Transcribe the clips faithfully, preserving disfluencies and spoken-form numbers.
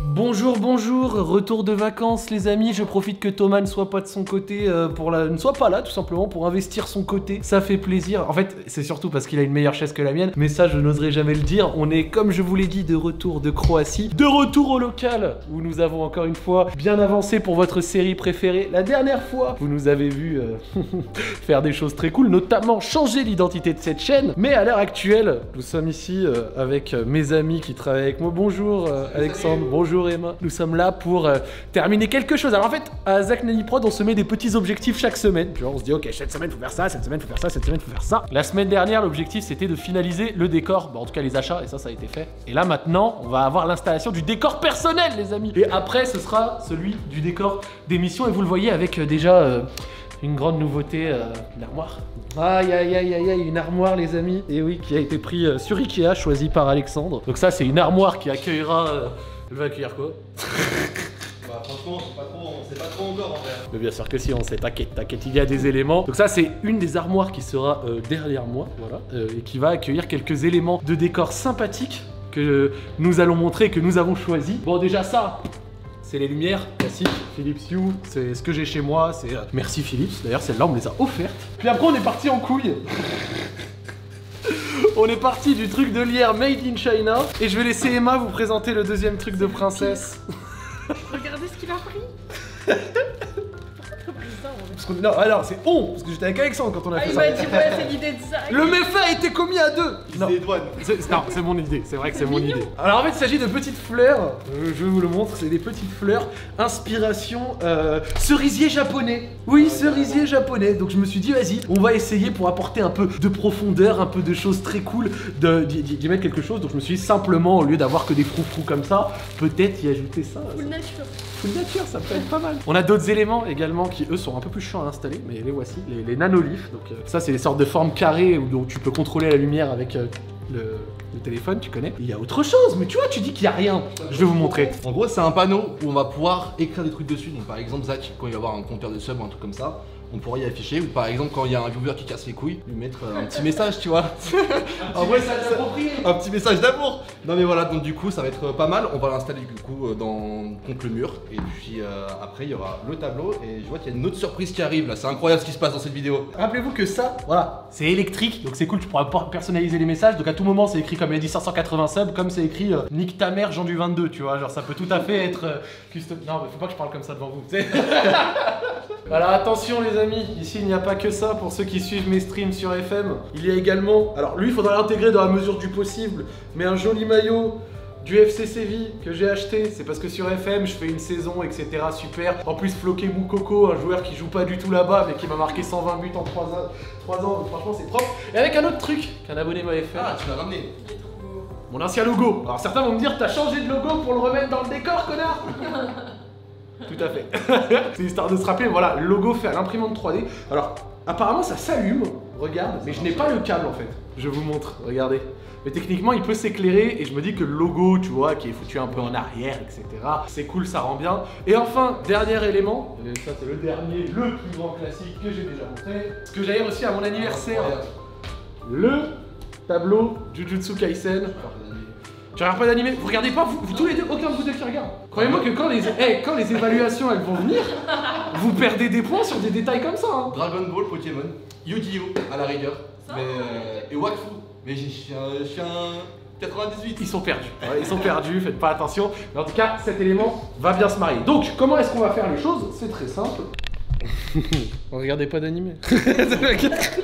Bonjour, bonjour, retour de vacances les amis, je profite que Thomas ne soit pas de son côté, euh, pour la... ne soit pas là tout simplement pour investir son côté, ça fait plaisir. En fait, c'est surtout parce qu'il a une meilleure chaise que la mienne, mais ça je n'oserais jamais le dire. On est, comme je vous l'ai dit, de retour de Croatie, de retour au local, où nous avons encore une fois bien avancé pour votre série préférée. La dernière fois, vous nous avez vu euh, faire des choses très cool, notamment changer l'identité de cette chaîne, mais à l'heure actuelle, nous sommes ici euh, avec mes amis qui travaillent avec moi. Bonjour euh, Alexandre, bonjour Emma. Nous sommes là pour euh, terminer quelque chose. Alors en fait, à Zach Nanny Prod, on se met des petits objectifs chaque semaine. Genre on se dit ok, cette semaine faut faire ça, cette semaine faut faire ça, cette semaine faut faire ça. La semaine dernière, l'objectif c'était de finaliser le décor, bon, en tout cas les achats, et ça ça a été fait. Et là maintenant, on va avoir l'installation du décor personnel les amis. Et après, ce sera celui du décor d'émission. Et vous le voyez avec euh, déjà euh, une grande nouveauté, euh, une armoire. Aïe aïe aïe aïe aïe, une armoire les amis. Et oui, qui a été pris euh, sur Ikea, choisi par Alexandre. Donc ça c'est une armoire qui accueillera... Euh, Elle va accueillir quoi? Bah franchement, pas trop, on sait pas trop encore en vrai. Mais bien sûr que si, on sait, t'inquiète, t'inquiète, il y a des éléments. Donc ça c'est une des armoires qui sera euh, derrière moi, voilà, euh, et qui va accueillir quelques éléments de décor sympathiques que nous allons montrer, que nous avons choisi. Bon déjà ça, c'est les lumières classiques, Philips Hue, c'est ce que j'ai chez moi, c'est... Euh, merci Philips, d'ailleurs celle-là on me les a offertes. Puis après on est parti en couille. On est parti du truc de lierre made in China. Et je vais laisser Emma vous présenter le deuxième truc de princesse. Regardez ce qu'il a pris. Parce qu'on... Non, alors c'est on, parce que j'étais avec Alexandre quand on a Ah, fait il ça. m'a dit ouais, c'est l'idée de ça. Le méfait a été commis à deux. C'est les douanes. C'est... Non, c'est mon idée, c'est vrai que c'est mon mignon. idée. Alors en fait il s'agit de petites fleurs, euh, je vous le montre, c'est des petites fleurs, inspiration euh, cerisier japonais. Oui, cerisier japonais, donc je me suis dit vas-y, on va essayer pour apporter un peu de profondeur, un peu de choses très cool, de, d'y, d'y mettre quelque chose. Donc je me suis dit simplement, au lieu d'avoir que des froufrous comme ça, peut-être y ajouter ça. Full nature. Full nature, ça peut être pas mal. On a d'autres éléments également qui eux sont un peu plus chiants à installer, mais les voici, les, les nanoliths. Donc euh, ça c'est des sortes de formes carrées où donc, tu peux contrôler la lumière avec euh, le, le téléphone, tu connais. Il y a autre chose, mais tu vois, tu dis qu'il y a rien. Je vais vous montrer. En gros, c'est un panneau où on va pouvoir écrire des trucs dessus. Donc par exemple, Zach, quand il va avoir un compteur de sub ou un truc comme ça, on pourra y afficher. Ou par exemple, quand il y a un viewer qui casse les couilles, lui mettre euh, un petit message, tu vois. Un petit message approprié. Un petit message d'amour. Non mais voilà, donc du coup, ça va être pas mal. On va l'installer du coup euh, dans... contre le mur. Et puis euh, après, il y aura le tableau. Et je vois qu'il y a une autre surprise qui arrive là. C'est incroyable ce qui se passe dans cette vidéo. Rappelez-vous que ça, voilà, c'est électrique, donc c'est cool, tu pourras personnaliser les messages. Donc à tout moment, c'est écrit comme il a dit cinq cent quatre-vingts subs, comme c'est écrit euh, nique ta mère Jean du vingt-deux, tu vois. Genre ça peut tout à fait être euh, custom. Non, mais faut pas que je parle comme ça devant vous, tu sais. Alors attention les amis, ici il n'y a pas que ça pour ceux qui suivent mes streams sur F M. Il y a également, alors lui il faudra l'intégrer dans la mesure du possible, mais un joli maillot du F C Séville que j'ai acheté, c'est parce que sur F M je fais une saison, et cetera. Super. En plus Floqué Moukoko, un joueur qui joue pas du tout là-bas mais qui m'a marqué cent vingt buts en trois ans, donc franchement c'est propre. Et avec un autre truc qu'un abonné m'avait fait. Ah, tu l'as ramené. Il est trop beau. Mon ancien logo. Alors certains vont me dire t'as changé de logo pour le remettre dans le décor, connard. Tout à fait. C'est histoire de se rappeler, voilà, le logo fait à l'imprimante trois D. Alors, apparemment ça s'allume, regarde, mais je n'ai pas le câble en fait. Je vous montre, regardez. Mais techniquement il peut s'éclairer et je me dis que le logo, tu vois, qui est foutu un peu en arrière, et cetera. C'est cool, ça rend bien. Et enfin, dernier élément, et ça c'est le dernier, le plus grand classique que j'ai déjà montré, ce que j'ai reçu à mon anniversaire, le tableau Jujutsu Kaisen. Tu regardes pas d'animé? Vous regardez pas, vous, vous tous les deux, aucun de vous deux qui regarde. Croyez-moi que quand les, hey, quand les évaluations elles vont venir, vous perdez des points sur des détails comme ça. Hein. Dragon Ball, Pokémon, Yu-Gi-Oh à la rigueur, Ça, mais, euh, et Wakfu. Mais j'ai- je suis un, je suis un quatre-vingt-dix-huit. Ils sont perdus, ouais, ils sont perdus, faites pas attention. Mais en tout cas, cet élément va bien se marier. Donc, comment est-ce qu'on va faire les choses? C'est très simple. Regardez pas d'animé. Voilà,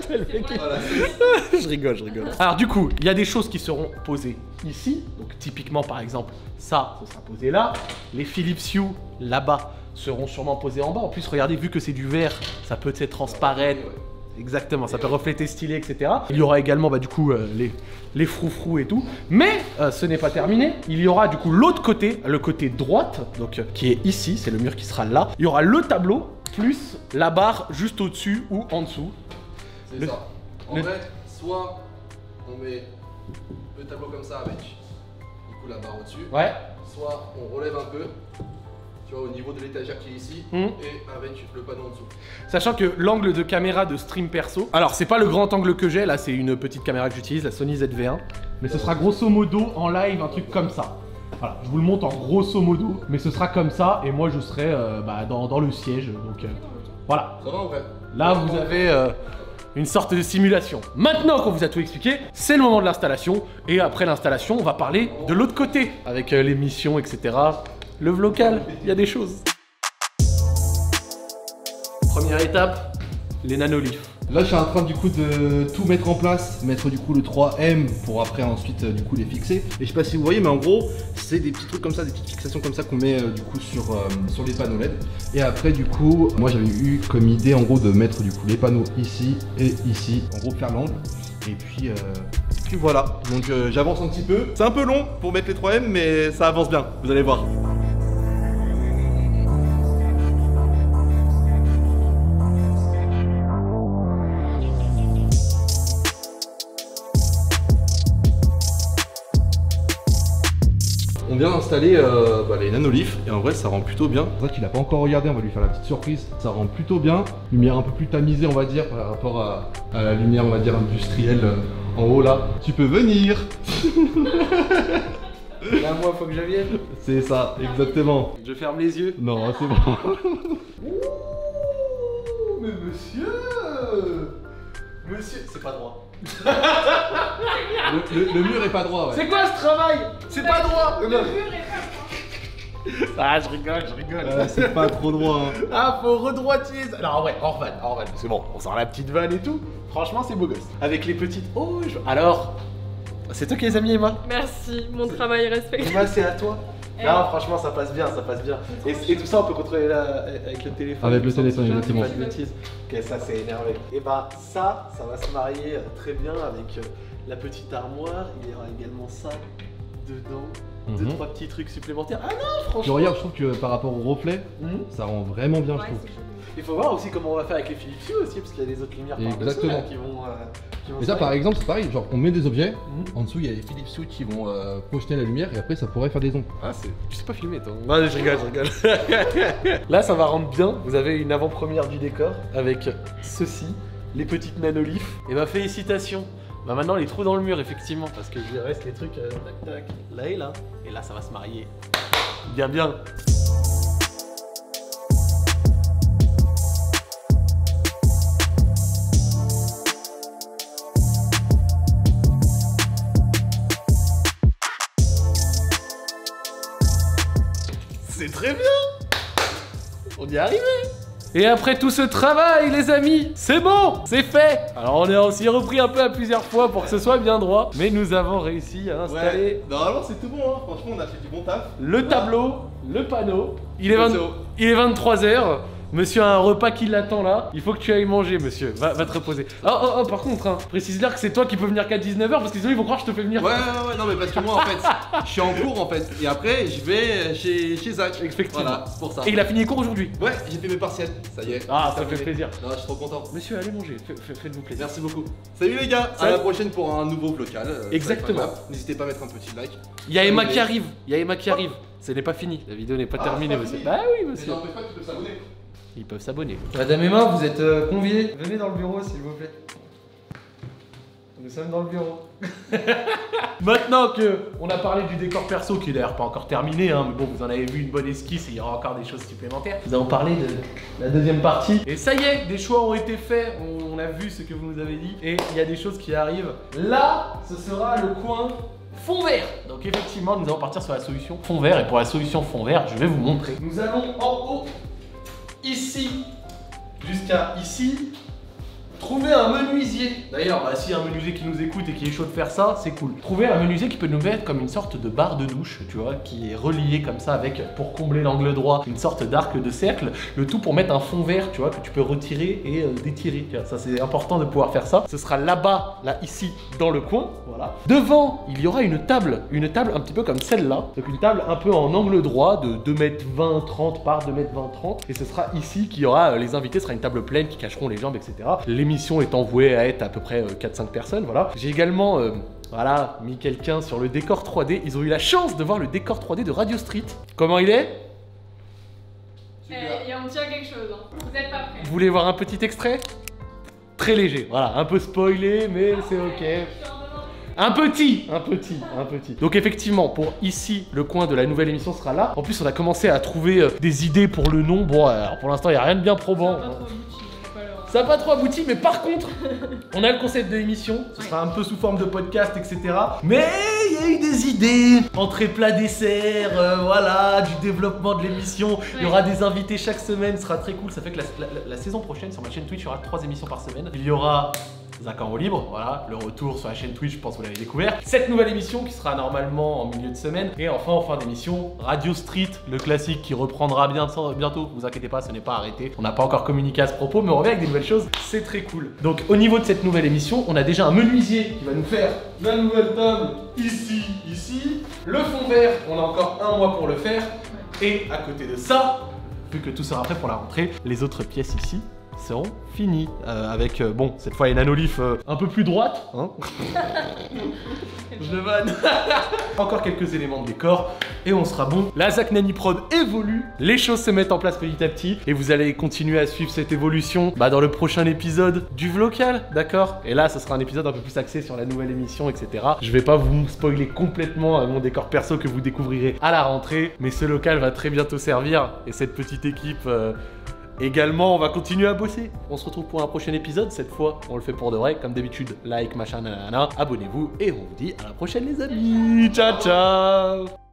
Je rigole, je rigole. Alors du coup, il y a des choses qui seront posées ici. Donc typiquement par exemple, ça, ça sera posé là. Les Philips Hue là-bas seront sûrement posés en bas. En plus, regardez, vu que c'est du verre, ça peut être transparent. Exactement, ça peut refléter stylé, et cetera. Il y aura également bah, du coup euh, les, les froufrous et tout. Mais euh, ce n'est pas terminé. Il y aura du coup l'autre côté, le côté droite, donc euh, qui est ici, c'est le mur qui sera là. Il y aura le tableau plus la barre juste au-dessus ou en dessous. c'est Le- ça. En le- vrai, soit on met le tableau comme ça avec du coup la barre au-dessus, Ouais. soit on relève un peu, tu vois, au niveau de l'étagère qui est ici, Mmh. et avec le panneau en dessous. Sachant que l'angle de caméra de stream perso, alors c'est pas le grand angle que j'ai, là c'est une petite caméra que j'utilise, la Sony Z V un, mais ce sera grosso modo en live un truc comme ça. Voilà, je vous le montre en grosso modo, mais ce sera comme ça, et moi je serai euh, bah, dans, dans le siège, donc euh, voilà. Ça va en vrai. Là, vous avez euh, une sorte de simulation. Maintenant qu'on vous a tout expliqué, c'est le moment de l'installation, et après l'installation, on va parler de l'autre côté, avec euh, les missions, et cetera. Le local, il y a des choses. Première étape, les nanoliths. Là, je suis en train du coup de tout mettre en place, mettre du coup le trois M pour après ensuite euh, du coup les fixer. Et je sais pas si vous voyez, mais en gros, c'est des petits trucs comme ça, des petites fixations comme ça qu'on met euh, du coup sur, euh, sur les panneaux L E D. Et après, du coup, moi j'avais eu comme idée en gros de mettre du coup les panneaux ici et ici, en gros faire l'angle. Et puis, euh, et puis voilà. Donc euh, j'avance un petit peu. C'est un peu long pour mettre les trois M, mais ça avance bien. Vous allez voir. On vient d'installer euh, bah, les nanoliths et en vrai ça rend plutôt bien. C'est vrai qu'il n'a pas encore regardé, on va lui faire la petite surprise. Ça rend plutôt bien. Lumière un peu plus tamisée on va dire par rapport à, à la lumière on va dire industrielle euh, en haut là. Tu peux venir. Là moi faut que je vienne. C'est ça, exactement. Je ferme les yeux. Non c'est bon. Ouh, mais monsieur Monsieur, c'est pas droit. le, le, le mur est pas droit ouais. C'est quoi ce travail? C'est pas droit. Le mur est pas Ah je rigole, je rigole. Euh, c'est pas trop droit hein. Ah faut redroitier ça. Non ouais, hors vanne, hors vanne. C'est bon, on sort la petite vanne et tout. Franchement c'est beau gosse. Avec les petites... Oh je... Alors, c'est toi qui les as mis Emma? Merci, mon travail est respecté. Emma c'est à toi. Eh. Non franchement ça passe bien, ça passe bien. Et, et tout ça on peut contrôler là avec le téléphone. Avec le téléphone exactement. Pas de bêtises. Ok ça c'est énervé. Et bah ça, ça va se marier euh, très bien avec euh, la petite armoire. Il y aura également ça dedans. Deux, Mhm. trois petits trucs supplémentaires. Ah non Puis franchement. regarde, je trouve que par rapport au reflet, Mhm. ça rend vraiment bien Ouais, je trouve. c'est joli. Il faut voir aussi comment on va faire avec les Philips Hue aussi, parce qu'il y a des autres lumières par-dessus, Exactement. là, qui vont, euh, qui vont Et se ça par faire. exemple c'est pareil, genre on met des objets, Mhm. en dessous il y a les Philips Hue qui vont euh, projeter la lumière et après ça pourrait faire des ombres. Ah c'est... Tu sais pas filmer toi. Non je rigole, je rigole. Là ça va rendre bien, vous avez une avant-première du décor avec ceci, les petites nanoliths. Et bah félicitations. Bah maintenant les trous dans le mur effectivement, parce que il reste les trucs euh, tac tac, là et là. Et là ça va se marier. Bien bien. C'est très bien. On y est arrivé. Et après tout ce travail, les amis, c'est bon, c'est fait. Alors on est aussi repris un peu à plusieurs fois pour que ce soit bien droit, mais nous avons réussi à installer normalement c'est tout bon hein, franchement on a fait du bon taf. le tableau, le panneau. Il est, Le vingt- panneau. il est vingt-trois heures. Monsieur a un repas qui l'attend là. Il faut que tu ailles manger, monsieur. Va, va te reposer. Oh, oh, oh, par contre, hein, précise-leur que c'est toi qui peux venir qu'à dix-neuf heures parce que sinon ils vont croire que je te fais venir. Ouais, ouais, ouais, non, mais parce que moi en fait, je suis en cours en fait, et après je vais chez, chez Zach. Effectivement. Voilà, c'est pour ça. Et il a fini les cours aujourd'hui. Ouais, j'ai fait mes partiels, ça y est. Ah, ça Terminé. fait plaisir. Non, je suis trop content. Monsieur, allez manger. Fait- fait- Faites-vous plaisir. Merci beaucoup. Salut les gars, à Salut. la prochaine pour un nouveau local. euh, Exactement. ça va être incroyable. N'hésitez pas à mettre un petit like. Il y a Emma Mais- qui arrive. Il y a Emma qui arrive. Ce n'est pas fini. La vidéo n'est pas Ah, terminée, c'est pas monsieur. fini. Bah oui, Mais monsieur. n'empêche pas que tu peux s'abonner. Ils peuvent s'abonner. Madame Emma, vous êtes euh, conviée. Venez dans le bureau, s'il vous plaît. Nous sommes dans le bureau. Maintenant que on a parlé du décor perso qui est d'ailleurs pas encore terminé, hein, mais bon, vous en avez vu une bonne esquisse et il y aura encore des choses supplémentaires. Nous allons parler de la deuxième partie. Et ça y est, des choix ont été faits, on, on a vu ce que vous nous avez dit et il y a des choses qui arrivent. Là, ce sera le coin fond vert. Donc effectivement, nous allons partir sur la solution fond vert et pour la solution fond vert, je vais vous montrer. Nous allons en haut, ici, jusqu'à ici. Trouver un menuisier. D'ailleurs, bah, s'il y a un menuisier qui nous écoute et qui est chaud de faire ça, c'est cool. Trouver un menuisier qui peut nous mettre comme une sorte de barre de douche, tu vois, qui est relié comme ça avec, pour combler l'angle droit, une sorte d'arc de cercle. Le tout pour mettre un fond vert, tu vois, que tu peux retirer et euh, détirer. Tu vois, ça, c'est important de pouvoir faire ça. Ce sera là-bas, là, ici, dans le coin. Voilà. Devant, il y aura une table. Une table un petit peu comme celle-là. Donc une table un peu en angle droit de deux mètres vingt trente par deux mètres vingt trente. Et ce sera ici qu'il y aura euh, les invités. Ce sera une table pleine qui cacheront les jambes, et cetera. L'émission étant vouée à être à peu près euh, quatre cinq personnes, voilà. J'ai également, euh, voilà, mis quelqu'un sur le décor trois D. Ils ont eu la chance de voir le décor trois D de Radio Street. Comment il est? Eh, et on tient quelque chose, hein. Vous êtes pas prêts. Vous voulez voir un petit extrait? Très léger, voilà, un peu spoilé, mais c'est ok. Un petit, un petit, un petit. Donc effectivement, pour ici, le coin de la nouvelle émission sera là. En plus, on a commencé à trouver euh, des idées pour le nom. Bon, alors pour l'instant, il n'y a rien de bien probant. Ça a pas trop abouti, on va pas leur- Ça n'a pas trop abouti, mais par contre, on a le concept de l'émission. Ce sera un peu sous forme de podcast, et cetera. Mais il y a eu des idées. Entrée, plat, dessert, euh, voilà, du développement de l'émission. Il y aura des invités chaque semaine, ce sera très cool. Ça fait que la, la- la- la saison prochaine, sur ma chaîne Twitch, il y aura trois émissions par semaine. Il y aura Zach en roue libre, voilà, le retour sur la chaîne Twitch, je pense que vous l'avez découvert. Cette nouvelle émission qui sera normalement en milieu de semaine. Et enfin, en fin d'émission, Radio Street, le classique qui reprendra bientôt, bientôt. Vous inquiétez pas, ce n'est pas arrêté. On n'a pas encore communiqué à ce propos, mais on revient avec des nouvelles choses. C'est très cool. Donc, au niveau de cette nouvelle émission, on a déjà un menuisier qui va nous faire la nouvelle table ici, ici. Le fond vert, on a encore un mois pour le faire. Et à côté de ça, vu que tout sera prêt pour la rentrée, les autres pièces ici seront finies. Euh, avec, euh, bon, cette fois une nanolith euh, un peu plus droite. Hein. Je le vanne. Encore quelques éléments de décor et on sera bon. La Zach Nani Prod évolue, les choses se mettent en place petit à petit et vous allez continuer à suivre cette évolution bah, dans le prochain épisode du Vlocal, d'accord? Et là, ce sera un épisode un peu plus axé sur la nouvelle émission, et cetera. Je vais pas vous spoiler complètement euh, mon décor perso que vous découvrirez à la rentrée, mais ce local va très bientôt servir et cette petite équipe... Euh, également, on va continuer à bosser. On se retrouve pour un prochain épisode. Cette fois, on le fait pour de vrai. Comme d'habitude, like, machin, nanana. Abonnez-vous et on vous dit à la prochaine, les amis. Ciao, ciao.